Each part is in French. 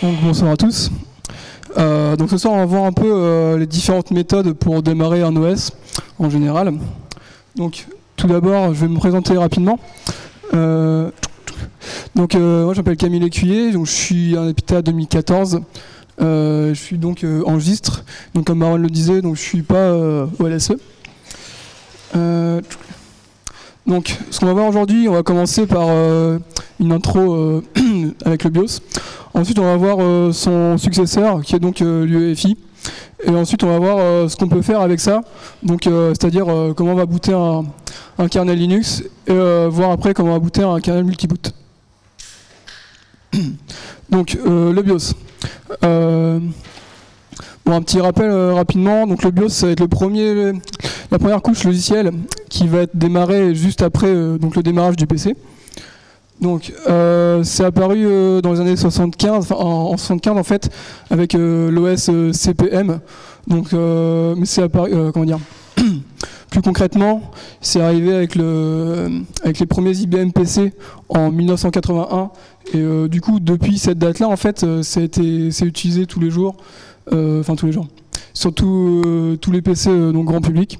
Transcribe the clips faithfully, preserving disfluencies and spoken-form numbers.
Donc, bonsoir à tous. Euh, donc ce soir on va voir un peu euh, les différentes méthodes pour démarrer un O S en général. Donc tout d'abord je vais me présenter rapidement. Euh, donc euh, moi je m'appelle Camille Lécuyer, donc je suis un épithète deux mille quatorze. Euh, je suis donc euh, en registre, donc comme Marwan le disait, donc je suis pas euh, O L S E. Euh, donc ce qu'on va voir aujourd'hui, on va commencer par euh, une intro euh, avec le BIOS. Ensuite, on va voir euh, son successeur, qui est donc euh, l'U E F I. Et ensuite, on va voir euh, ce qu'on peut faire avec ça. Donc, euh, c'est-à-dire euh, comment on va booter un, un kernel Linux, et euh, voir après comment on va booter un kernel multiboot. Donc, euh, le BIOS. Euh, bon, un petit rappel euh, rapidement. Donc, le BIOS, ça va être le premier, la première couche logicielle qui va être démarrée juste après euh, donc le démarrage du P C. Donc, euh, c'est apparu euh, dans les années soixante-quinze, enfin, en, en soixante-quinze en fait, avec euh, l'O S euh, C P M. Donc, euh, mais c'est apparu, euh, comment dire, plus concrètement, c'est arrivé avec, le, avec les premiers I B M P C en mille neuf cent quatre-vingt-un. Et euh, du coup, depuis cette date-là, en fait, euh, ça a été, c'est utilisé tous les jours, euh, enfin tous les jours, surtout euh, tous les P C euh, donc grand public.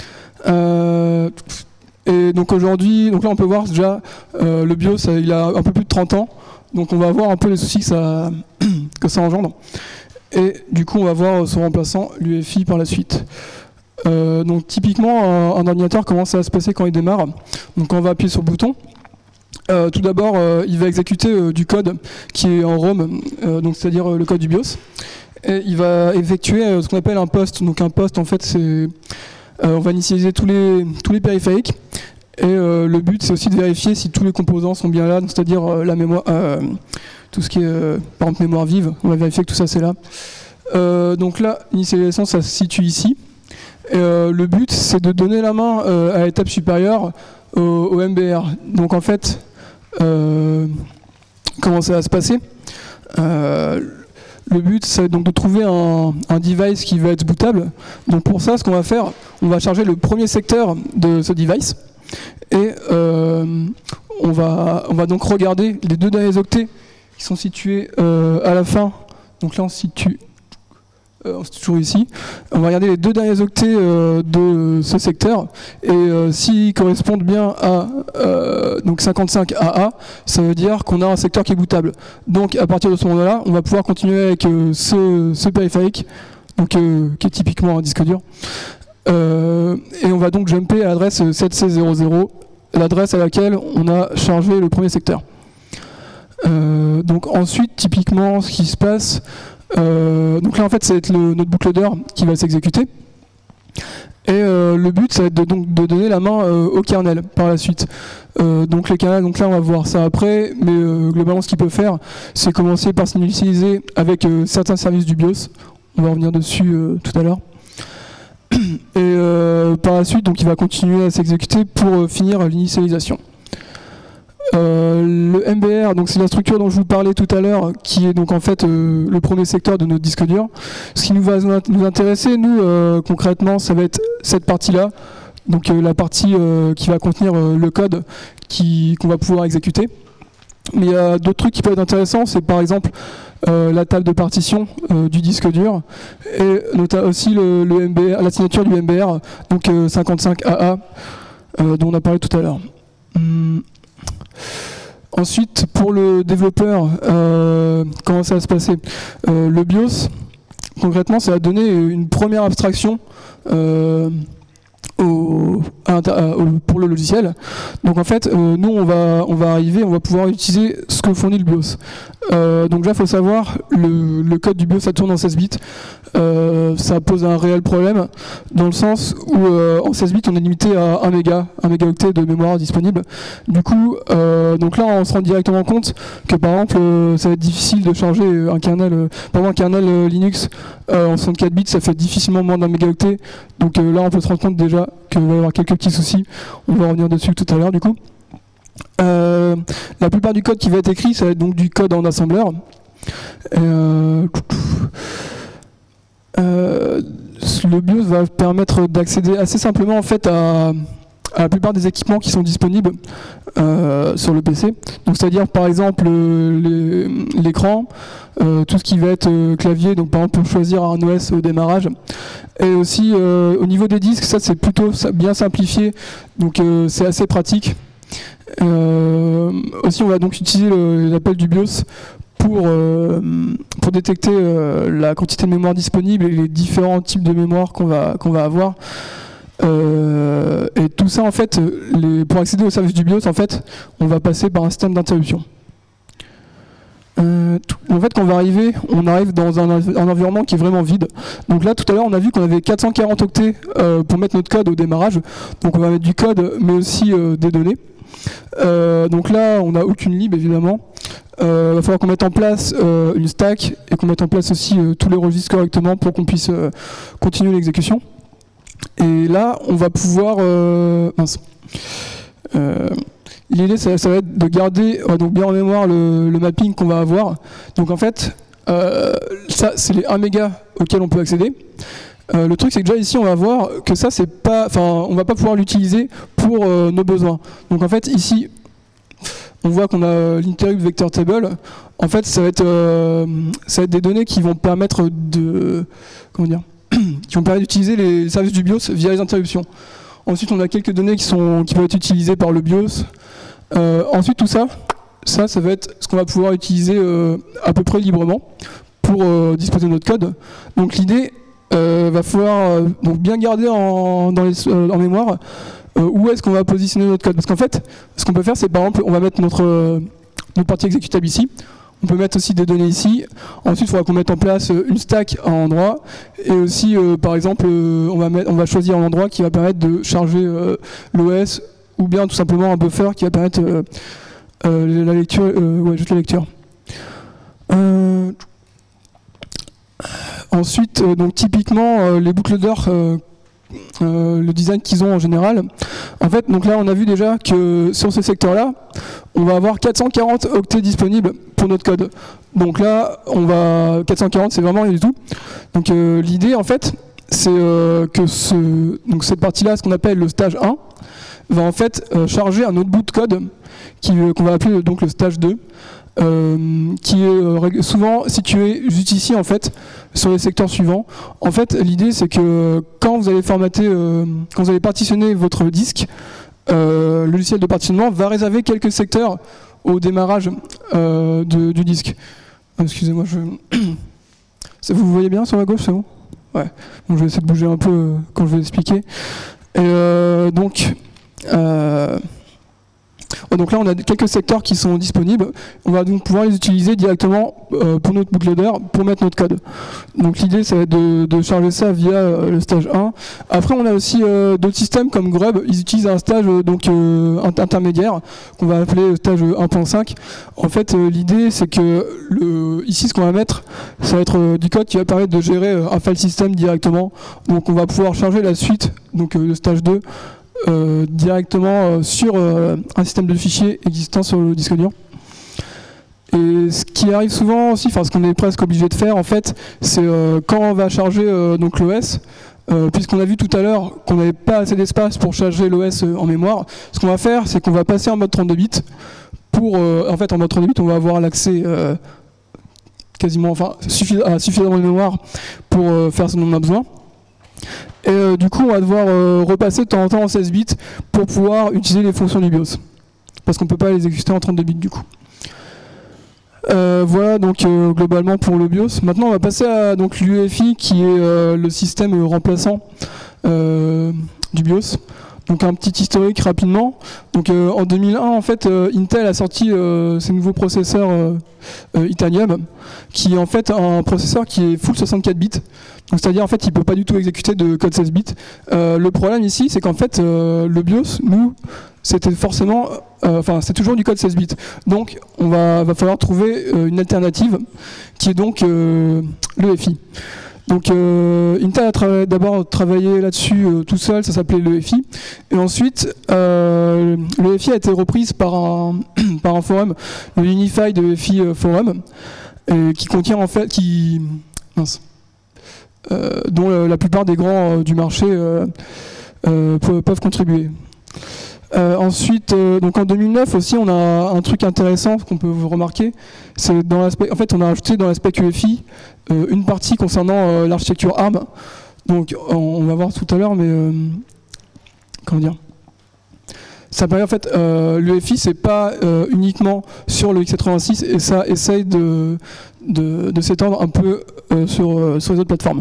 Euh, Et donc aujourd'hui, donc là on peut voir déjà euh, le BIOS, il a un peu plus de trente ans, donc on va voir un peu les soucis que ça, que ça engendre. Et du coup on va voir son remplaçant, l'U E F I par la suite. Euh, donc typiquement un, un ordinateur, comment ça va se passer quand il démarre? Donc quand on va appuyer sur le bouton, euh, tout d'abord euh, il va exécuter euh, du code qui est en ROM, euh, donc c'est-à-dire euh, le code du BIOS, et il va effectuer euh, ce qu'on appelle un post. Donc un post en fait c'est... Euh, on va initialiser tous les, tous les périphériques et euh, le but c'est aussi de vérifier si tous les composants sont bien là, c'est-à-dire euh, la mémoire, euh, tout ce qui est euh, par exemple mémoire vive, on va vérifier que tout ça c'est là. Euh, donc là, l'initialisation ça se situe ici. Et, euh, le but c'est de donner la main euh, à l'étape supérieure au, au M B R. Donc en fait, euh, comment ça va se passer? euh, Le but, c'est donc de trouver un, un device qui va être bootable. Donc pour ça, ce qu'on va faire, on va charger le premier secteur de ce device. Et euh, on, va, on va donc regarder les deux derniers octets qui sont situés euh, à la fin. Donc là, on se situe, euh, on se situe toujours ici. On va regarder les deux derniers octets euh, de ce secteur. Et euh, s'ils correspondent bien à euh, donc cinquante-cinq A A, ça veut dire qu'on a un secteur qui est bootable. Donc à partir de ce moment-là, on va pouvoir continuer avec euh, ce, ce périphérique, donc, euh, qui est typiquement un disque dur. Euh, et on va donc jumper à l'adresse sept C zéro zéro, l'adresse à laquelle on a chargé le premier secteur. Euh, donc ensuite, typiquement, ce qui se passe, euh, donc là en fait, ça va être le, notre bootloader qui va s'exécuter. Et euh, le but, ça va être de, donc, de donner la main euh, au kernel par la suite. Euh, donc les kernels, donc là on va voir ça après, mais euh, globalement ce qu'il peut faire, c'est commencer par s'initialiser avec euh, certains services du BIOS. On va revenir dessus euh, tout à l'heure. Et euh, par la suite, donc il va continuer à s'exécuter pour euh, finir l'initialisation. Euh, le M B R, donc c'est la structure dont je vous parlais tout à l'heure, qui est donc en fait euh, le premier secteur de notre disque dur. Ce qui nous va nous intéresser, nous euh, concrètement, ça va être cette partie-là, donc euh, la partie euh, qui va contenir euh, le code qui, qu'on va pouvoir exécuter. Mais il y a d'autres trucs qui peuvent être intéressants, c'est par exemple euh, la table de partition euh, du disque dur et notamment aussi le, le M B R, la signature du M B R, donc euh, cinquante-cinq A A, euh, dont on a parlé tout à l'heure. Hum. Ensuite, pour le développeur, euh, comment ça va se passer? euh, Le BIOS, concrètement, ça va donner une première abstraction euh, au, à, au, pour le logiciel. Donc en fait, euh, nous, on va, on va arriver, on va pouvoir utiliser ce que fournit le BIOS. Euh, donc là, il faut savoir, le, le code du BIOS, ça tourne en seize bits. Euh, ça pose un réel problème, dans le sens où euh, en seize bits, on est limité à un méga, un mégaoctet de mémoire disponible. Du coup, euh, donc là, on se rend directement compte que par exemple, euh, ça va être difficile de charger un kernel, euh, par exemple, un kernel euh, Linux euh, en soixante-quatre bits, ça fait difficilement moins d'un mégaoctet. Donc euh, là, on peut se rendre compte déjà qu'il va y avoir quelques petits soucis. On va revenir dessus tout à l'heure, du coup. Euh, la plupart du code qui va être écrit, ça va être donc du code en assembleur. Euh, euh, le BIOS va permettre d'accéder assez simplement en fait à, à la plupart des équipements qui sont disponibles euh, sur le P C. Donc c'est-à-dire par exemple l'écran, euh, tout ce qui va être euh, clavier, donc par exemple pour choisir un O S au démarrage. Et aussi euh, au niveau des disques, ça c'est plutôt bien simplifié, donc euh, c'est assez pratique. Euh, aussi on va donc utiliser l'appel du BIOS pour, euh, pour détecter euh, la quantité de mémoire disponible et les différents types de mémoire qu'on va, qu'on va avoir. Euh, et tout ça en fait, les, pour accéder au service du BIOS en fait, on va passer par un système d'interruption. Euh, en fait, quand on va arriver, on arrive dans un, un environnement qui est vraiment vide. Donc là, tout à l'heure, on a vu qu'on avait quatre cent quarante octets euh, pour mettre notre code au démarrage. Donc on va mettre du code, mais aussi euh, des données. Euh, donc là, on n'a aucune lib évidemment. Il euh, va falloir qu'on mette en place euh, une stack et qu'on mette en place aussi euh, tous les registres correctement pour qu'on puisse euh, continuer l'exécution. Et là, on va pouvoir... Euh, mince. Euh, L'idée, ça, ça va être de garder euh, donc bien en mémoire le, le mapping qu'on va avoir. Donc en fait, euh, ça, c'est les un méga auxquels on peut accéder. Euh, le truc, c'est que déjà ici, on va voir que ça, c'est pas, enfin, on va pas pouvoir l'utiliser pour euh, nos besoins. Donc en fait, ici, on voit qu'on a l'interrupt vector table. En fait, ça va être, euh, ça va être des données qui vont permettre de, comment dire, qui vont permettre d'utiliser les services du BIOS via les interruptions. Ensuite, on a quelques données qui sont, qui peuvent être utilisées par le BIOS. Euh, ensuite, tout ça, ça, ça va être ce qu'on va pouvoir utiliser euh, à peu près librement pour euh, disposer de notre code. Donc l'idée, euh, va falloir euh, donc bien garder en, dans les, euh, en mémoire euh, où est-ce qu'on va positionner notre code. Parce qu'en fait, ce qu'on peut faire, c'est par exemple, on va mettre notre, euh, notre partie exécutable ici. On peut mettre aussi des données ici. Ensuite, il faudra qu'on mette en place une stack à un endroit. Et aussi, euh, par exemple, euh, on, va mettre, on va choisir un endroit qui va permettre de charger euh, l'O S ou bien tout simplement un buffer qui va permettre euh, euh, la lecture, euh, ouais, juste la lecture. Euh, ensuite, euh, donc typiquement, euh, les bootloaders, euh, euh, le design qu'ils ont en général. En fait, donc là, on a vu déjà que sur ce secteur-là, on va avoir quatre cent quarante octets disponibles pour notre code. Donc là, on va quatre cent quarante, c'est vraiment rien du tout. Donc euh, l'idée, en fait, c'est euh, que ce, donc cette partie-là, ce qu'on appelle le stage un, va en fait euh, charger un autre bout de code qui, euh, qu'on va appeler donc le stage deux, euh, qui est euh, souvent situé juste ici en fait, sur les secteurs suivants. En fait, l'idée c'est que quand vous allez formater, euh, quand vous allez partitionner votre disque, euh, le logiciel de partitionnement va réserver quelques secteurs au démarrage euh, de, du disque. Excusez-moi, je... ça, vous voyez bien sur la gauche, c'est bon? Ouais. Bon, je vais essayer de bouger un peu euh, quand je vais expliquer. Et euh, donc, euh, donc là, on a quelques secteurs qui sont disponibles. On va donc pouvoir les utiliser directement euh, pour notre bootloader, pour mettre notre code. Donc l'idée, ça va être de, de charger ça via euh, le stage un. Après, on a aussi euh, d'autres systèmes comme Grub. Ils utilisent un stage euh, donc, euh, intermédiaire qu'on va appeler stage un point cinq. En fait, euh, l'idée, c'est que le, ici, ce qu'on va mettre, ça va être euh, du code qui va permettre de gérer euh, un file system directement. Donc on va pouvoir charger la suite, donc euh, le stage deux, Euh, directement euh, sur euh, un système de fichiers existant sur le disque dur. Et ce qui arrive souvent aussi, enfin ce qu'on est presque obligé de faire en fait, c'est euh, quand on va charger euh, donc l'O S, euh, puisqu'on a vu tout à l'heure qu'on n'avait pas assez d'espace pour charger l'O S euh, en mémoire, ce qu'on va faire, c'est qu'on va passer en mode trente-deux bits. Pour, euh, en fait, en mode trente-deux bits, on va avoir l'accès euh, quasiment, enfin, suffi à suffisamment de mémoire pour euh, faire ce dont on a besoin. Et euh, du coup, on va devoir euh, repasser de temps en temps en seize bits pour pouvoir utiliser les fonctions du BIOS. Parce qu'on ne peut pas les exécuter en trente-deux bits du coup. Euh, voilà donc euh, globalement pour le BIOS. Maintenant, on va passer à l'U E F I qui est euh, le système remplaçant euh, du BIOS. Donc un petit historique rapidement. Donc euh, en deux mille un, en fait, euh, Intel a sorti euh, ses nouveaux processeurs euh, euh, Itanium, qui est en fait un processeur qui est full soixante-quatre bits. Donc c'est-à-dire en fait, il peut pas du tout exécuter de code seize bits. Euh, le problème ici, c'est qu'en fait, euh, le BIOS, nous, c'était forcément, euh, enfin, c'est toujours du code seize bits. Donc, on va, va falloir trouver euh, une alternative, qui est donc euh, l'E F I. Donc euh, Intel a tra d'abord travaillé là-dessus euh, tout seul, ça s'appelait l'E F I. Et ensuite, euh, l'E F I a été reprise par un, par un forum, le Unified E F I Forum, et qui contient en fait, qui, mince, euh, dont la, la plupart des grands euh, du marché euh, euh, peuvent, peuvent contribuer. Euh, ensuite, euh, donc en deux mille neuf aussi, on a un truc intéressant qu'on peut vous remarquer. C'est dans l'aspect, en fait, on a ajouté dans l'aspect U E F I euh, une partie concernant euh, l'architecture A R M. Donc, on, on va voir tout à l'heure, mais euh, comment dire ? Ça permet en fait, euh, l'U E F I, c'est pas euh, uniquement sur le x quatre-vingt-six et ça essaye de, de, de s'étendre un peu euh, sur, euh, sur les autres plateformes.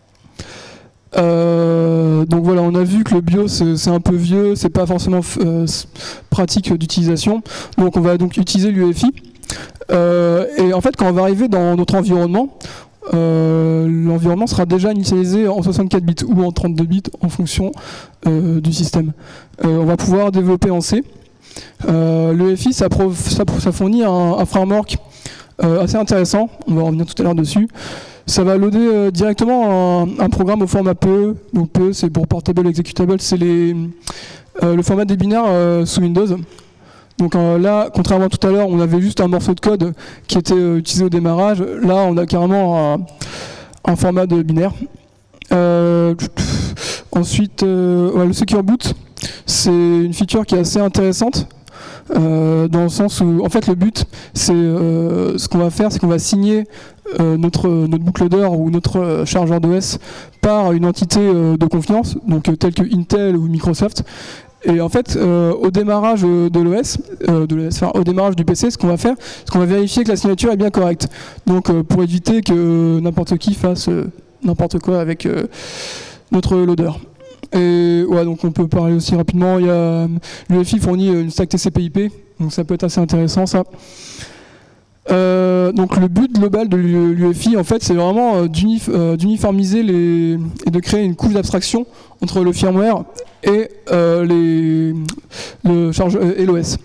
Euh, donc voilà, on a vu que le BIOS c'est un peu vieux, c'est pas forcément euh, pratique d'utilisation. Donc on va donc utiliser l'U E F I. Euh, et en fait, quand on va arriver dans notre environnement, euh, l'environnement sera déjà initialisé en soixante-quatre bits ou en trente-deux bits en fonction euh, du système. Euh, on va pouvoir développer en C. Euh, L'U E F I, ça, ça, ça fournit un, un framework euh, assez intéressant. On va revenir tout à l'heure dessus. Ça va loader euh, directement un, un programme au format P E. Donc P E, c'est pour Portable Executable, c'est les, euh, le format des binaires euh, sous Windows. Donc euh, là, contrairement à tout à l'heure, on avait juste un morceau de code qui était euh, utilisé au démarrage. Là, on a carrément un, un format de binaire. Euh, ensuite, euh, ouais, le Secure Boot, c'est une feature qui est assez intéressante. Euh, dans le sens où, en fait, le but, c'est euh, ce qu'on va faire, c'est qu'on va signer euh, notre, notre bootloader ou notre euh, chargeur d'O S par une entité euh, de confiance, donc euh, telle que Intel ou Microsoft. Et en fait, euh, au démarrage de l'O S, euh, de l'O S, enfin, au démarrage du P C, ce qu'on va faire, c'est qu'on va vérifier que la signature est bien correcte. Donc, euh, pour éviter que n'importe qui fasse euh, n'importe quoi avec euh, notre loader. Et ouais, donc on peut parler aussi rapidement. Il y a l'U E F I fournit une stack T C P I P, donc ça peut être assez intéressant ça. Euh, donc le but global de l'U E F I, en fait, c'est vraiment euh, d'unif euh, d'uniformiser les et de créer une couche d'abstraction entre le firmware et euh, les le charge euh, et l'O S.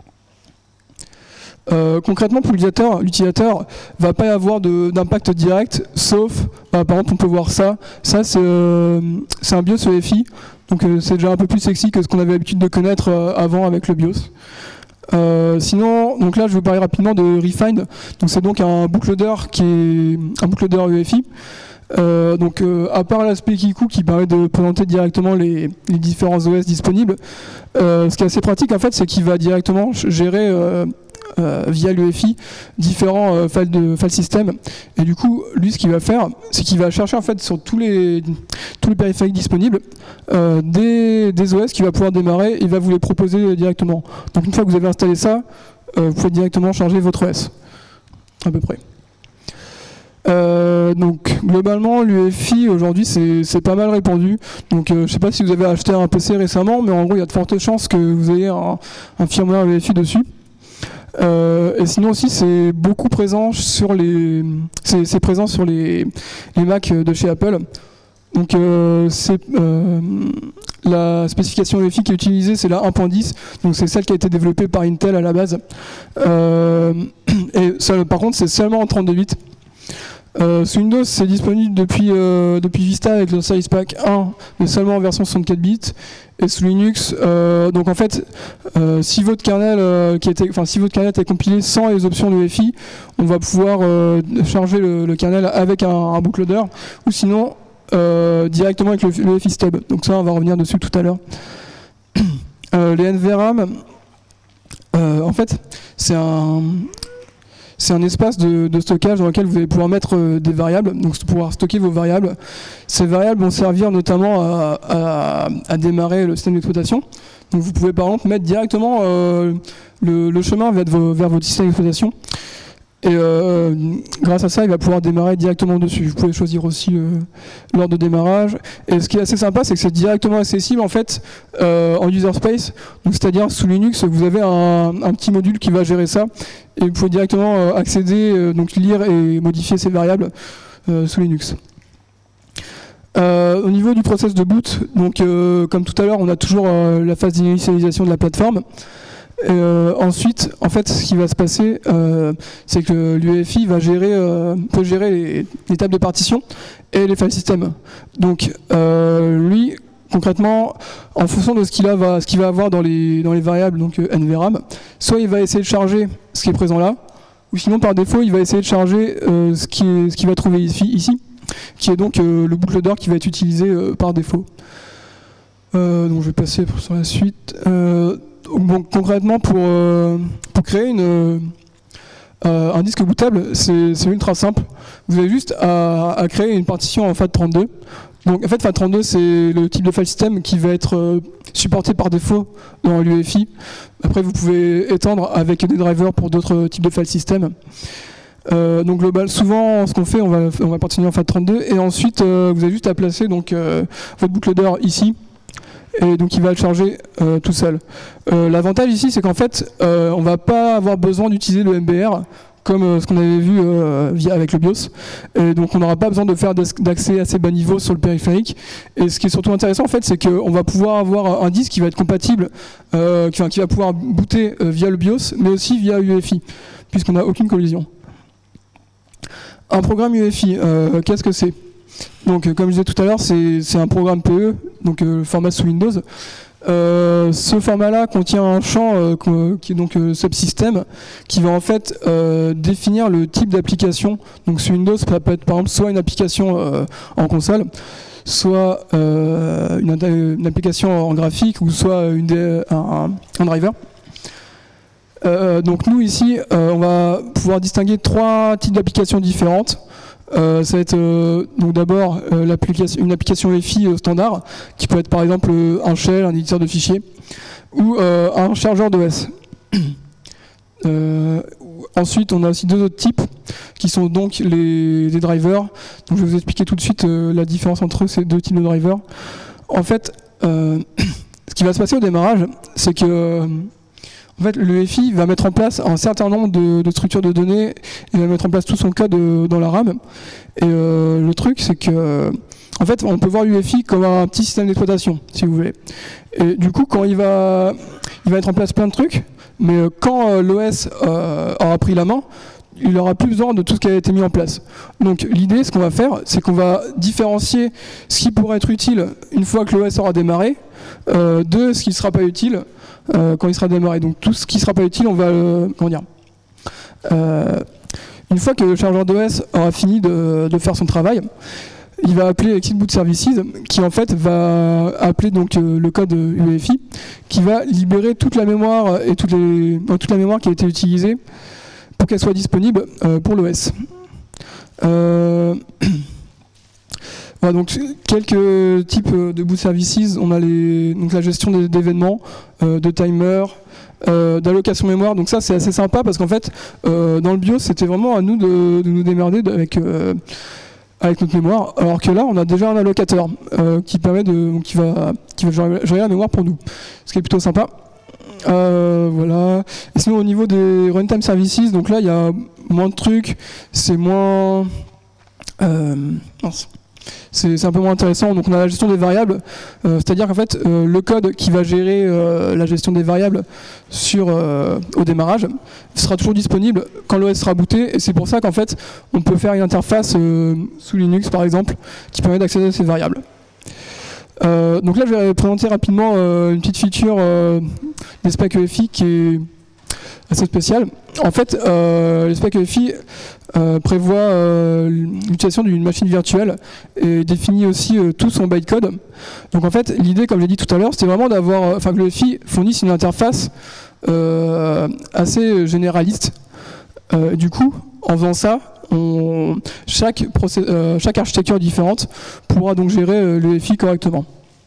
Euh, concrètement, pour l'utilisateur, l'utilisateur va pas y avoir d'impact direct, sauf, bah, par exemple, on peut voir ça. Ça, c'est euh, un BIOS E F I, donc euh, c'est déjà un peu plus sexy que ce qu'on avait l'habitude de connaître euh, avant avec le BIOS. Euh, sinon, donc là, je vais vous parler rapidement de Refind. Donc c'est donc un bootloader qui est un bootloader U E F I. Euh, donc euh, à part l'aspect Kiku qui permet de présenter directement les, les différents O S disponibles, euh, ce qui est assez pratique en fait, c'est qu'il va directement gérer euh, Euh, via l'U E F I différents euh, files de file system, et du coup lui ce qu'il va faire, c'est qu'il va chercher en fait sur tous les tous les périphériques disponibles euh, des, des O S qu'il va pouvoir démarrer, et il va vous les proposer directement. Donc une fois que vous avez installé ça, euh, vous pouvez directement charger votre O S à peu près. Euh, donc globalement l'U E F I aujourd'hui c'est pas mal répandu. Donc euh, je sais pas si vous avez acheté un P C récemment, mais en gros il y a de fortes chances que vous ayez un, un firmware U E F I dessus. Euh, et sinon aussi c'est beaucoup présent sur les c'est présent sur les, les Mac de chez Apple. Donc euh, c'est euh, la spécification U E F I qui est utilisée, c'est la un point dix, donc c'est celle qui a été développée par Intel à la base. Euh, et ça, par contre c'est seulement en trente-deux bits. Euh, sous Windows, c'est disponible depuis, euh, depuis Vista avec le Size Pack un, mais seulement en version soixante-quatre bits. Et sous Linux, euh, donc en fait, euh, si votre kernel, euh, qui était, enfin si votre kernel est compilé sans les options de U E F I, on va pouvoir euh, charger le, le kernel avec un, un bootloader, ou sinon euh, directement avec le, le U E F I stub. Donc ça, on va revenir dessus tout à l'heure. euh, les N V RAM, euh, en fait, c'est un C'est un espace de, de stockage dans lequel vous allez pouvoir mettre euh, des variables, donc pouvoir stocker vos variables. Ces variables vont servir notamment à, à, à démarrer le système d'exploitation. Donc vous pouvez par exemple mettre directement euh, le, le chemin vers, vos, vers votre système d'exploitation. Et euh, grâce à ça, il va pouvoir démarrer directement dessus. Vous pouvez choisir aussi euh, l'ordre de démarrage. Et ce qui est assez sympa, c'est que c'est directement accessible en fait euh, en user space. Donc c'est-à-dire sous Linux, vous avez un, un petit module qui va gérer ça, et vous pouvez directement euh, accéder, euh, donc lire et modifier ces variables euh, sous Linux. Euh, au niveau du process de boot, donc euh, comme tout à l'heure, on a toujours euh, la phase d'initialisation de la plateforme. Euh, ensuite, en fait, ce qui va se passer, euh, c'est que l'U E F I va gérer, euh, peut gérer les, les tables de partition et les file systems. Donc, euh, lui, concrètement, en fonction de ce qu'il va, ce qu'il va avoir dans les, dans les variables, donc euh, N V RAM, soit il va essayer de charger ce qui est présent là, ou sinon par défaut, il va essayer de charger euh, ce qu'il ce qu'il va trouver ici, ici, qui est donc euh, le bootloader qui va être utilisé euh, par défaut. Euh, donc je vais passer sur la suite. Euh, bon, concrètement, pour, euh, pour créer une, euh, un disque bootable, c'est ultra simple. Vous avez juste à, à créer une partition en F A T trente-deux. Donc en fait, F A T trente-deux, c'est le type de file system qui va être euh, supporté par défaut dans l'U E F I. Après, vous pouvez étendre avec des drivers pour d'autres types de file system. Euh, donc global, souvent, ce qu'on fait, on va, on va partitionner en F A T trente-deux et ensuite, euh, vous avez juste à placer donc, euh, votre bootloader ici. Et donc il va le charger euh, tout seul. Euh, L'avantage ici, c'est qu'en fait, euh, on ne va pas avoir besoin d'utiliser le M B R comme euh, ce qu'on avait vu euh, via, avec le BIOS. Et donc on n'aura pas besoin de faire d'accès assez bas niveau sur le périphérique. Et ce qui est surtout intéressant, en fait, c'est qu'on va pouvoir avoir un disque qui va être compatible, euh, qui, enfin, qui va pouvoir booter euh, via le BIOS, mais aussi via U E F I, puisqu'on n'a aucune collision. Un programme U E F I, euh, qu'est-ce que c'est? Donc, euh, comme je disais tout à l'heure, c'est un programme P E, donc euh, format sous Windows. Euh, ce format-là contient un champ euh, qui est donc euh, subsystem, qui va en fait euh, définir le type d'application. Donc, sous Windows, ça peut être par exemple soit une application euh, en console, soit euh, une, une application en graphique, ou soit une, un, un driver. Euh, donc, nous ici, euh, on va pouvoir distinguer trois types d'applications différentes. Euh, ça va être euh, donc d'abord euh, l'application, une application U E F I euh, standard, qui peut être par exemple euh, un shell, un éditeur de fichiers, ou euh, un chargeur d'O S. euh, ensuite, on a aussi deux autres types, qui sont donc les, les drivers. Donc, je vais vous expliquer tout de suite euh, la différence entre ces deux types de drivers. En fait, euh, ce qui va se passer au démarrage, c'est que euh, En fait, l'U E F I va mettre en place un certain nombre de, de structures de données, il va mettre en place tout son code euh, dans la RAM. Et euh, le truc, c'est que, en fait, on peut voir l'U E F I comme un petit système d'exploitation, si vous voulez. Et du coup, quand il va, il va mettre en place plein de trucs, mais euh, quand euh, l'O S euh, aura pris la main, il n'aura plus besoin de tout ce qui a été mis en place. Donc l'idée, ce qu'on va faire, c'est qu'on va différencier ce qui pourrait être utile une fois que l'O S aura démarré, euh, de ce qui ne sera pas utile euh, quand il sera démarré. Donc tout ce qui ne sera pas utile, on va le... Comment dire euh, Une fois que le chargeur d'O S aura fini de, de faire son travail, il va appeler Exit Boot Services, qui en fait va appeler donc euh, le code U E F I, qui va libérer toute la mémoire et toutes les, euh, toute la mémoire qui a été utilisée pour qu'elle soit disponible euh, pour l'O S. Euh, voilà, donc quelques types de boot services. On a les, donc la gestion d'événements, euh, de timers, euh, d'allocation mémoire. Donc ça, c'est assez sympa parce qu'en fait, euh, dans le BIOS, c'était vraiment à nous de, de nous démerder avec, euh, avec notre mémoire. Alors que là, on a déjà un allocateur euh, qui permet de, donc qui va, qui va gérer, gérer la mémoire pour nous, ce qui est plutôt sympa. Euh, voilà. Et sinon au niveau des runtime services, donc là il y a moins de trucs, c'est moins, euh, c'est un peu moins intéressant. Donc on a la gestion des variables, euh, c'est-à-dire qu'en fait euh, le code qui va gérer euh, la gestion des variables sur euh, au démarrage sera toujours disponible quand l'O S sera booté, et c'est pour ça qu'en fait on peut faire une interface euh, sous Linux par exemple qui permet d'accéder à ces variables. Euh, donc là, je vais présenter rapidement euh, une petite feature euh, des specs U E F I qui est assez spéciale. En fait, euh, les specs U E F I euh, prévoient euh, l'utilisation d'une machine virtuelle et définit aussi euh, tout son bytecode. Donc en fait, l'idée, comme j'ai dit tout à l'heure, c'était vraiment d'avoir, enfin que l'U E F I fournisse une interface euh, assez généraliste. Euh, du coup, en faisant ça, On, chaque, procé euh, chaque architecture différente pourra donc gérer euh, l'U E F I correctement.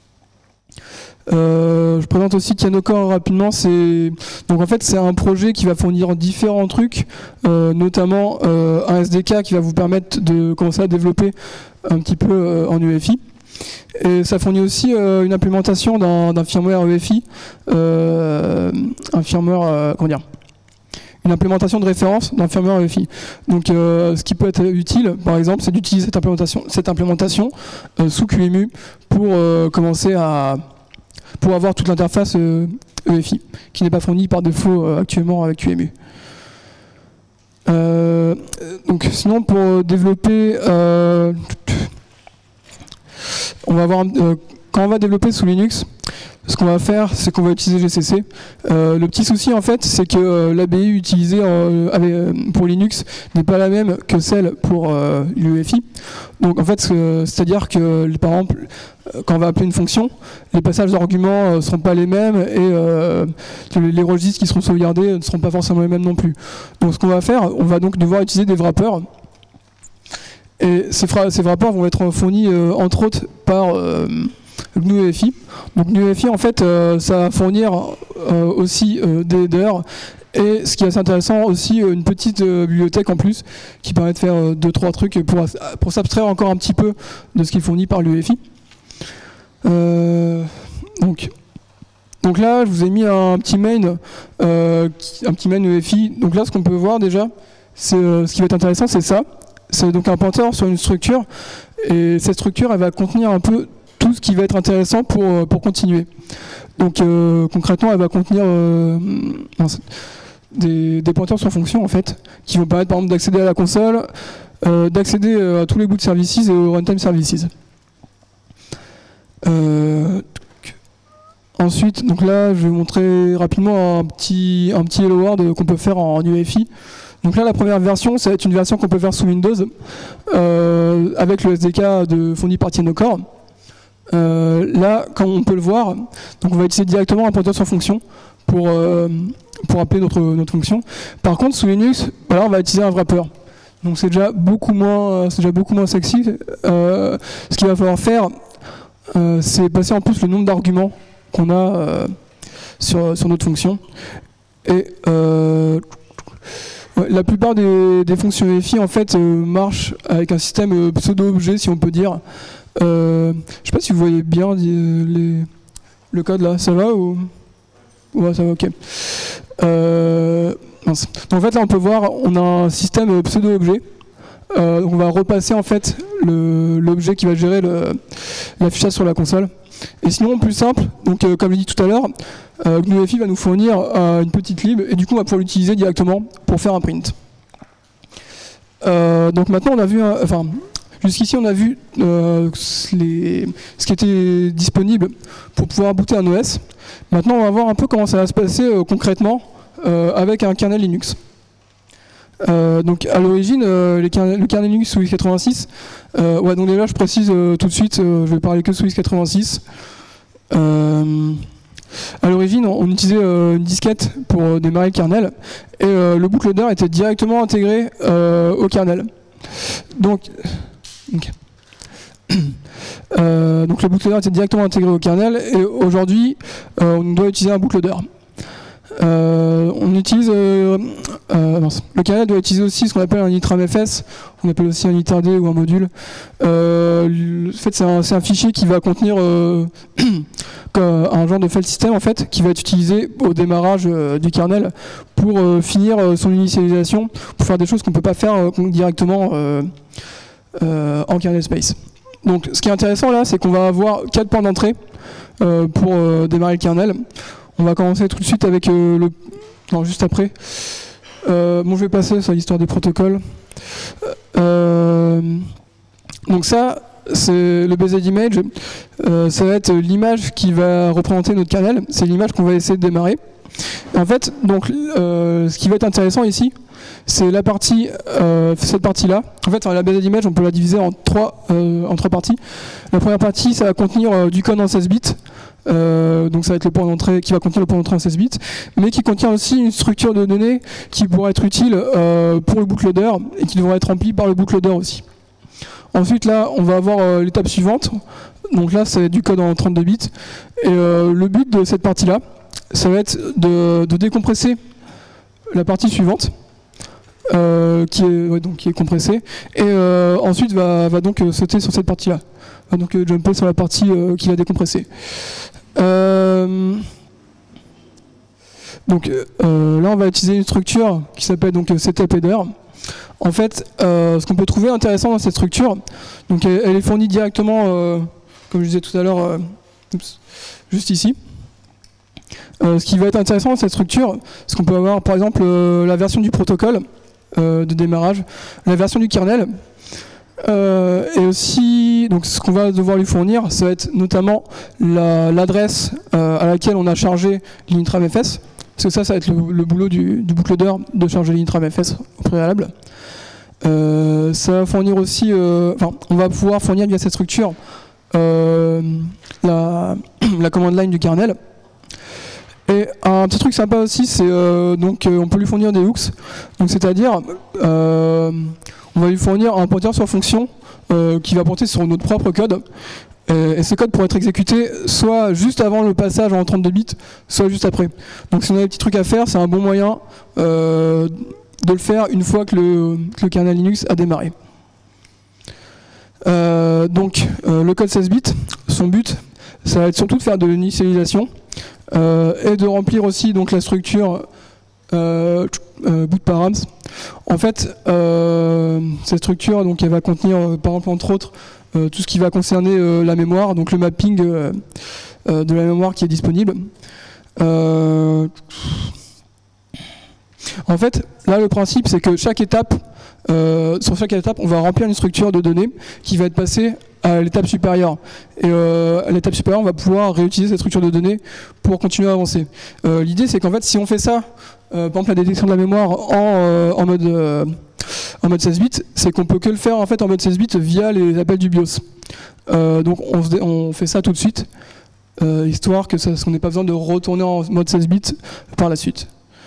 Euh, je présente aussi Tianocore rapidement. Donc en fait, c'est un projet qui va fournir différents trucs, euh, notamment euh, un S D K qui va vous permettre de commencer à développer un petit peu euh, en U E F I. Et ça fournit aussi euh, une implémentation d'un firmware U E F I, euh, un firmware, euh, comment dire, une implémentation de référence d'un firmware U E F I. Donc euh, ce qui peut être utile, par exemple, c'est d'utiliser cette implémentation, cette implémentation euh, sous Q M U pour euh, commencer à pour avoir toute l'interface euh, U E F I, qui n'est pas fournie par défaut euh, actuellement avec Q M U. Euh, donc sinon, pour développer, euh, on va avoir, euh, quand on va développer sous Linux, ce qu'on va faire, c'est qu'on va utiliser G C C. Euh, le petit souci, en fait, c'est que euh, l'A B U utilisée euh, avec, euh, pour Linux n'est pas la même que celle pour euh, l'U E F I. Donc, en fait, c'est-à-dire que, par exemple, quand on va appeler une fonction, les passages d'arguments ne seront pas les mêmes et euh, les registres qui seront sauvegardés ne seront pas forcément les mêmes non plus. Donc, ce qu'on va faire, on va donc devoir utiliser des wrappers. Et ces, ces wrappers vont être fournis, euh, entre autres, par euh, G N U E F I. Donc G N U E F I, en fait, euh, ça va fournir euh, aussi euh, des headers. Et ce qui est assez intéressant aussi, euh, une petite euh, bibliothèque en plus qui permet de faire euh, deux trois trucs pour, pour s'abstraire encore un petit peu de ce qui est fourni par l'U E F I. Euh, donc, donc là, je vous ai mis un petit main, euh, un petit main E F I. Donc là, ce qu'on peut voir déjà, c'est euh, ce qui va être intéressant, c'est ça. C'est donc un pointeur sur une structure. Et cette structure, elle va contenir un peu tout ce qui va être intéressant pour, pour continuer. Donc euh, concrètement, elle va contenir euh, des, des pointeurs sur fonction en fait, qui vont permettre par exemple d'accéder à la console, euh, d'accéder à tous les bouts de services et aux runtime services. Euh, ensuite, donc là, je vais vous montrer rapidement un petit, un petit Hello World qu'on peut faire en U E F I. Donc là, la première version, ça va être une version qu'on peut faire sous Windows euh, avec le S D K de, fourni par Tienocore. Euh, là, comme on peut le voir, donc on va utiliser directement un pointeur sur fonction pour, euh, pour appeler notre, notre fonction. Par contre, sous Linux, voilà, on va utiliser un wrapper. Donc c'est déjà beaucoup moins, c'est déjà beaucoup moins sexy. Euh, ce qu'il va falloir faire, euh, c'est passer en plus le nombre d'arguments qu'on a euh, sur, sur notre fonction. Et euh, la plupart des, des fonctions U E F I en fait euh, marchent avec un système euh, pseudo-objet, si on peut dire. Euh, je ne sais pas si vous voyez bien les, le code là, ça va ou ouais, ça va, ok. Euh, donc en fait là on peut voir, on a un système pseudo-objet. Euh, on va repasser en fait l'objet qui va gérer l'affichage sur la console. Et sinon, plus simple, donc euh, comme je l'ai dit tout à l'heure, euh, G N U E F I va nous fournir euh, une petite lib et du coup on va pouvoir l'utiliser directement pour faire un print. Euh, donc maintenant on a vu, un, enfin jusqu'ici on a vu euh, les, ce qui était disponible pour pouvoir booter un O S. Maintenant on va voir un peu comment ça va se passer euh, concrètement euh, avec un kernel Linux. Euh, donc à l'origine, euh, le kernel Linux sous x quatre-vingt-six, euh, ouais, donc déjà je précise euh, tout de suite, euh, je vais parler que sous x quatre-vingt-six. Euh, à l'origine, on, on utilisait euh, une disquette pour euh, démarrer le kernel, et euh, le bootloader était directement intégré euh, au kernel. Donc, okay. euh, donc le bootloader était directement intégré au kernel, et aujourd'hui, euh, on doit utiliser un bootloader. Euh, on utilise euh, euh, non, le kernel doit utiliser aussi ce qu'on appelle un initramfs, on appelle aussi un initrd ou un module. Euh, en fait, c'est un, un fichier qui va contenir euh, un genre de file system en fait, qui va être utilisé au démarrage euh, du kernel pour euh, finir euh, son initialisation, pour faire des choses qu'on ne peut pas faire euh, directement euh, euh, en kernel space. Donc, ce qui est intéressant là, c'est qu'on va avoir quatre points d'entrée euh, pour euh, démarrer le kernel. On va commencer tout de suite avec euh, le... Non, juste après. Euh, bon, je vais passer sur l'histoire des protocoles. Euh, donc ça, c'est le B Z image. Euh, ça va être l'image qui va représenter notre kernel. C'est l'image qu'on va essayer de démarrer. Et en fait, donc, euh, ce qui va être intéressant ici, c'est la partie, euh, cette partie-là. En fait, la B Z image, on peut la diviser en trois, euh, en trois parties. La première partie, ça va contenir euh, du code en seize bits. Euh, donc ça va être le point d'entrée qui va contenir le point d'entrée en seize bits, mais qui contient aussi une structure de données qui pourra être utile euh, pour le bootloader et qui devra être remplie par le bootloader aussi. Ensuite là, on va avoir euh, l'étape suivante. Donc là, c'est du code en trente-deux bits. Et euh, le but de cette partie-là, ça va être de, de décompresser la partie suivante. Euh, qui, est, ouais, donc, qui est compressée. Et euh, ensuite va, va donc euh, sauter sur cette partie-là. Va donc euh, jumper sur la partie euh, qui va décompresser. Euh, donc euh, là, on va utiliser une structure qui s'appelle donc setup header. En fait, euh, ce qu'on peut trouver intéressant dans cette structure, donc elle, elle est fournie directement, euh, comme je disais tout à l'heure, euh, juste ici. Euh, ce qui va être intéressant dans cette structure, c'est qu'on peut avoir par exemple euh, la version du protocole euh, de démarrage, la version du kernel, Euh, et aussi, donc ce qu'on va devoir lui fournir, ça va être notamment l'adresse la, euh, à laquelle on a chargé l'initramfs, parce que ça, ça va être le, le boulot du, du bootloader de charger l'initramfs au préalable. Euh, ça va fournir aussi, euh, enfin, on va pouvoir fournir via cette structure euh, la, la command line du kernel. Et un petit truc sympa aussi, c'est euh, donc euh, on peut lui fournir des hooks, donc c'est-à-dire euh, on va lui fournir un pointeur sur fonction euh, qui va pointer sur notre propre code. Et, et ce code pourrait être exécuté soit juste avant le passage en trente-deux bits, soit juste après. Donc si on a des petits trucs à faire, c'est un bon moyen euh, de le faire une fois que le, que le kernel Linux a démarré. Euh, donc euh, le code seize bits, son but, ça va être surtout de faire de l'initialisation euh, et de remplir aussi donc la structure euh, euh, boot params. En fait, euh, cette structure, donc, elle va contenir, euh, par exemple, entre autres, euh, tout ce qui va concerner euh, la mémoire, donc le mapping euh, euh, de la mémoire qui est disponible. Euh, en fait, là, le principe, c'est que chaque étape, euh, sur chaque étape, on va remplir une structure de données qui va être passée à l'étape supérieure. Et euh, à l'étape supérieure, on va pouvoir réutiliser cette structure de données pour continuer à avancer. Euh, L'idée, c'est qu'en fait, si on fait ça, euh, par exemple la détection de la mémoire en, euh, en, mode, euh, en mode seize bits, c'est qu'on peut que le faire en fait en mode seize bits via les appels du BIOS. Euh, donc on, on fait ça tout de suite, euh, histoire que ça, qu'on n'ait pas besoin de retourner en mode seize bits par la suite.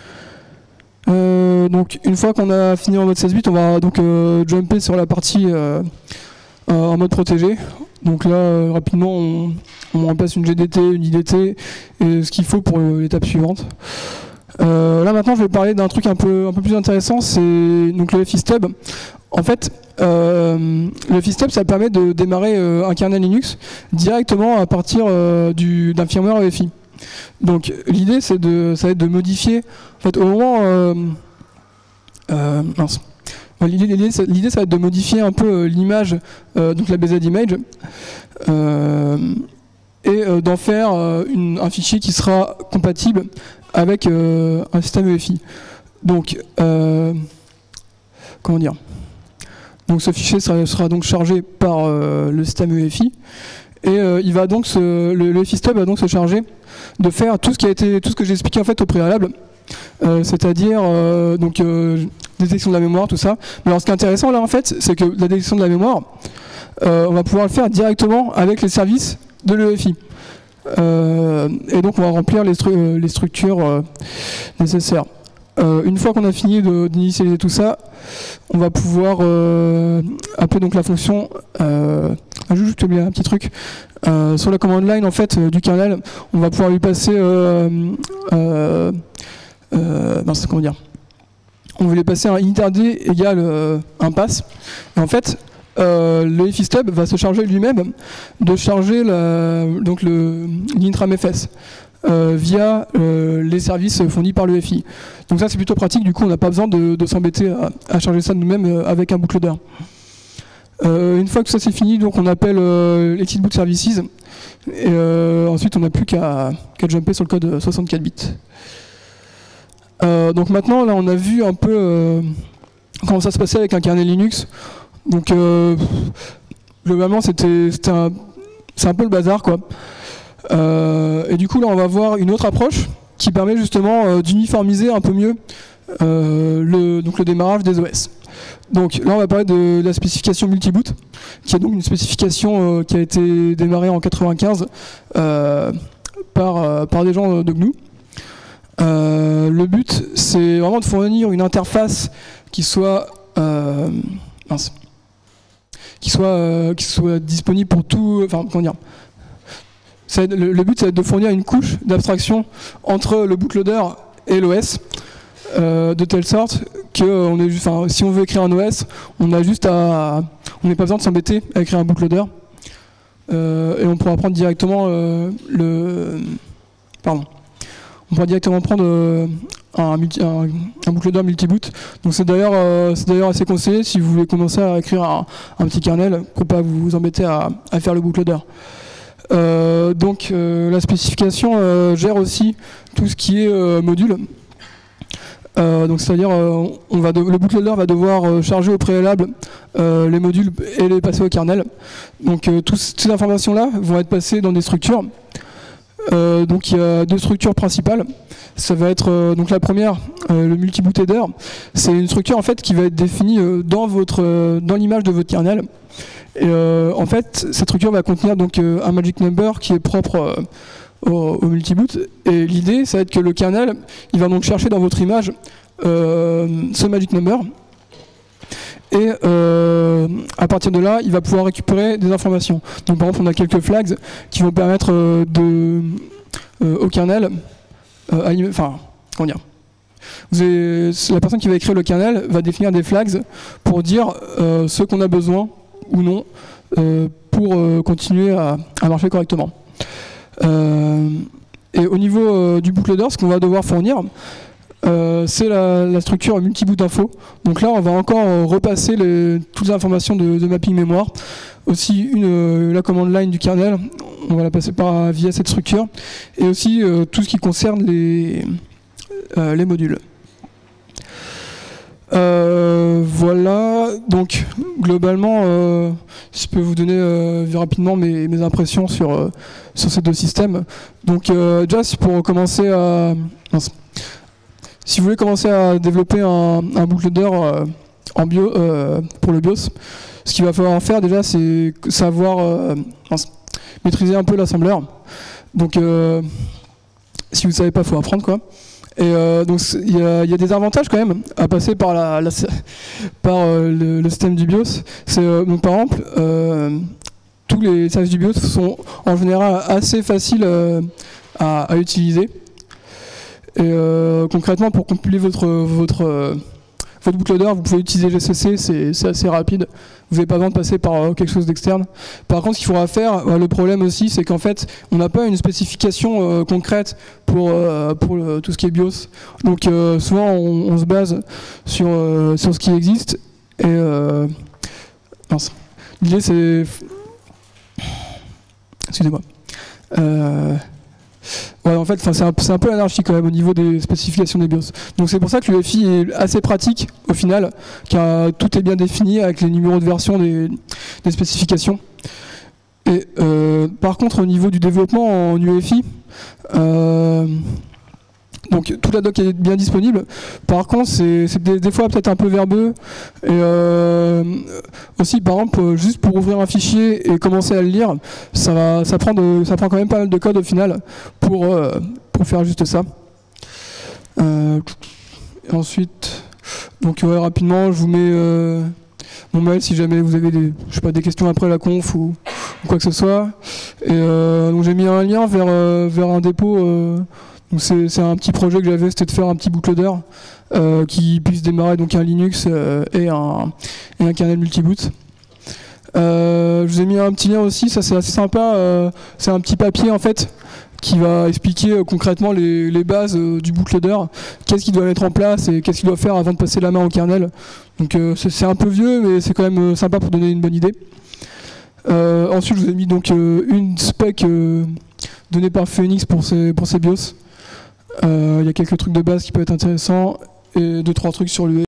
Euh, donc une fois qu'on a fini en mode seize bits, on va donc euh, jumper sur la partie euh, euh, en mode protégé. Donc là, euh, rapidement, on, on remplace une G D T, une I D T et ce qu'il faut pour euh, l'étape suivante. Euh, là maintenant, je vais parler d'un truc un peu, un peu plus intéressant, c'est donc le fstub. En fait, euh, le fstub, ça permet de démarrer euh, un kernel Linux directement à partir euh, d'un firmware E F I. Donc l'idée, c'est de, ça va être de modifier, en fait, au moment, euh, euh, mince. L'idée, ça va être de modifier un peu l'image, euh, donc la B Z image, euh, et euh, d'en faire euh, une, un fichier qui sera compatible avec euh, un système E F I. Donc, euh, comment dire? Donc ce fichier sera, sera donc chargé par euh, le système E F I, et euh, il va donc se, le, le fstub va donc se charger de faire tout ce qui a été, tout ce que j'ai expliqué en fait au préalable, euh, c'est-à-dire euh, donc euh, détection de la mémoire, tout ça. Mais alors ce qui est intéressant là en fait, c'est que la détection de la mémoire, euh, on va pouvoir le faire directement avec les services de l'E F I. Euh, et donc on va remplir les, stru les structures euh, nécessaires. Euh, une fois qu'on a fini d'initialiser tout ça, on va pouvoir euh, appeler donc la fonction. Euh, juste oublié un petit truc. Euh, sur la command line en fait euh, du kernel, on va pouvoir lui passer. Euh, euh, euh, ben, comment dire On va lui passer un initRD égale euh, un pass. Et en fait, Euh, le fstub va se charger lui-même de charger la, donc le l'initramfs euh, via euh, les services fournis par le F I. Donc ça c'est plutôt pratique, du coup on n'a pas besoin de, de s'embêter à, à charger ça nous-mêmes euh, avec un bootloader. Euh, une fois que ça c'est fini, donc on appelle euh, exit boot services et euh, ensuite on n'a plus qu'à qu'à jumper sur le code soixante-quatre bits. Euh, donc maintenant là on a vu un peu euh, comment ça se passait avec un kernel Linux. Donc euh, globalement c'était un, c'est un peu le bazar quoi. Euh, et du coup là on va voir une autre approche qui permet justement euh, d'uniformiser un peu mieux euh, le, donc le démarrage des O S. Donc là on va parler de la spécification multiboot, qui est donc une spécification euh, qui a été démarrée en quatre-vingt-quinze euh, par, euh, par des gens de G N U. Euh, le but c'est vraiment de fournir une interface qui soit euh, mince, qui soit, euh, qui soit disponible pour tout, enfin comment dire, le, le but c'est de fournir une couche d'abstraction entre le bootloader et l'O S, euh, de telle sorte que on est, enfin, si on veut écrire un O S, on a juste à, on n'a pas besoin de s'embêter à écrire un bootloader, euh, et on pourra prendre directement euh, le, pardon, on pourra directement prendre euh, un, multi, un, un bootloader multiboot. Donc c'est d'ailleurs euh, c'est d'ailleurs assez conseillé si vous voulez commencer à écrire un, un petit kernel, pour pas vous embêter à, à faire le bootloader. Euh, donc euh, la spécification euh, gère aussi tout ce qui est euh, module. Euh, donc c'est-à-dire euh, on va de, le bootloader va devoir euh, charger au préalable euh, les modules et les passer au kernel. Donc euh, tous, toutes ces informations-là vont être passées dans des structures. Euh, donc il y a deux structures principales. Ça va être euh, donc la première, euh, le multi-boot header. C'est une structure en fait qui va être définie euh, dans votre euh, dans l'image de votre kernel. Et euh, en fait, cette structure va contenir donc euh, un magic number qui est propre euh, au, au multi-boot. Et l'idée, ça va être que le kernel, il va donc chercher dans votre image euh, ce magic number. Et euh, à partir de là, il va pouvoir récupérer des informations. Donc par exemple, on a quelques flags qui vont permettre euh, de, euh, au kernel, euh, à, enfin, comment dire, vous avez, la personne qui va écrire le kernel va définir des flags pour dire euh, ce qu'on a besoin ou non euh, pour euh, continuer à, à marcher correctement. Euh, et au niveau euh, du bootloader, ce qu'on va devoir fournir, Euh, c'est la, la structure multi-boot info. Donc là, on va encore euh, repasser les, toutes les informations de, de mapping mémoire. Aussi, une, euh, la commande line du kernel, on va la passer par, via cette structure. Et aussi, euh, tout ce qui concerne les, euh, les modules. Euh, voilà, donc globalement, euh, je peux vous donner euh, rapidement mes, mes impressions sur, euh, sur ces deux systèmes. Donc euh, déjà, pour commencer à... Mince. Si vous voulez commencer à développer un, un bootloader euh, en bio, euh, pour le BIOS, ce qu'il va falloir faire déjà, c'est savoir euh, maîtriser un peu l'assembleur. Donc, euh, si vous ne savez pas, il faut apprendre, quoi. Et euh, donc, il y, y a des avantages quand même à passer par, la, la, par euh, le, le système du BIOS. Euh, donc, par exemple, euh, tous les services du BIOS sont en général assez faciles euh, à, à utiliser. Et euh, concrètement, pour compiler votre, votre, euh, votre bootloader, vous pouvez utiliser G C C, c'est assez rapide. Vous n'avez pas besoin de passer par euh, quelque chose d'externe. Par contre, ce qu'il faudra faire, euh, le problème aussi, c'est qu'en fait, on n'a pas une spécification euh, concrète pour, euh, pour le, tout ce qui est BIOS. Donc euh, souvent, on, on se base sur, euh, sur ce qui existe. Et euh, l'idée, c'est... Excusez-moi. Euh, Ouais, en fait, c'est un, un peu l'anarchie quand même au niveau des spécifications des BIOS. Donc c'est pour ça que l'U E F I est assez pratique au final, car tout est bien défini avec les numéros de version des, des spécifications. Et euh, par contre, au niveau du développement en U E F I, euh, donc toute la doc est bien disponible. Par contre, c'est des, des fois peut-être un peu verbeux. Et euh, aussi, par exemple, juste pour ouvrir un fichier et commencer à le lire, ça, va, ça, prend, de, ça prend quand même pas mal de code au final pour, euh, pour faire juste ça. Euh, et ensuite, donc ouais, rapidement, je vous mets euh, mon mail si jamais vous avez des, je sais pas, des questions après la conf ou, ou quoi que ce soit. Et euh, donc j'ai mis un lien vers, euh, vers un dépôt. Euh, C'est un petit projet que j'avais, c'était de faire un petit bootloader euh, qui puisse démarrer donc un Linux euh, et, un, et un kernel multiboot. Euh, je vous ai mis un petit lien aussi, ça c'est assez sympa, euh, c'est un petit papier en fait qui va expliquer euh, concrètement les, les bases euh, du bootloader, qu'est-ce qu'il doit mettre en place et qu'est-ce qu'il doit faire avant de passer la main au kernel. Donc euh, c'est un peu vieux mais c'est quand même sympa pour donner une bonne idée. Euh, ensuite je vous ai mis donc euh, une spec euh, donnée par Phoenix pour ses, pour ses BIOS. Il euh, y a quelques trucs de base qui peuvent être intéressants et deux trois trucs sur l'U E F I.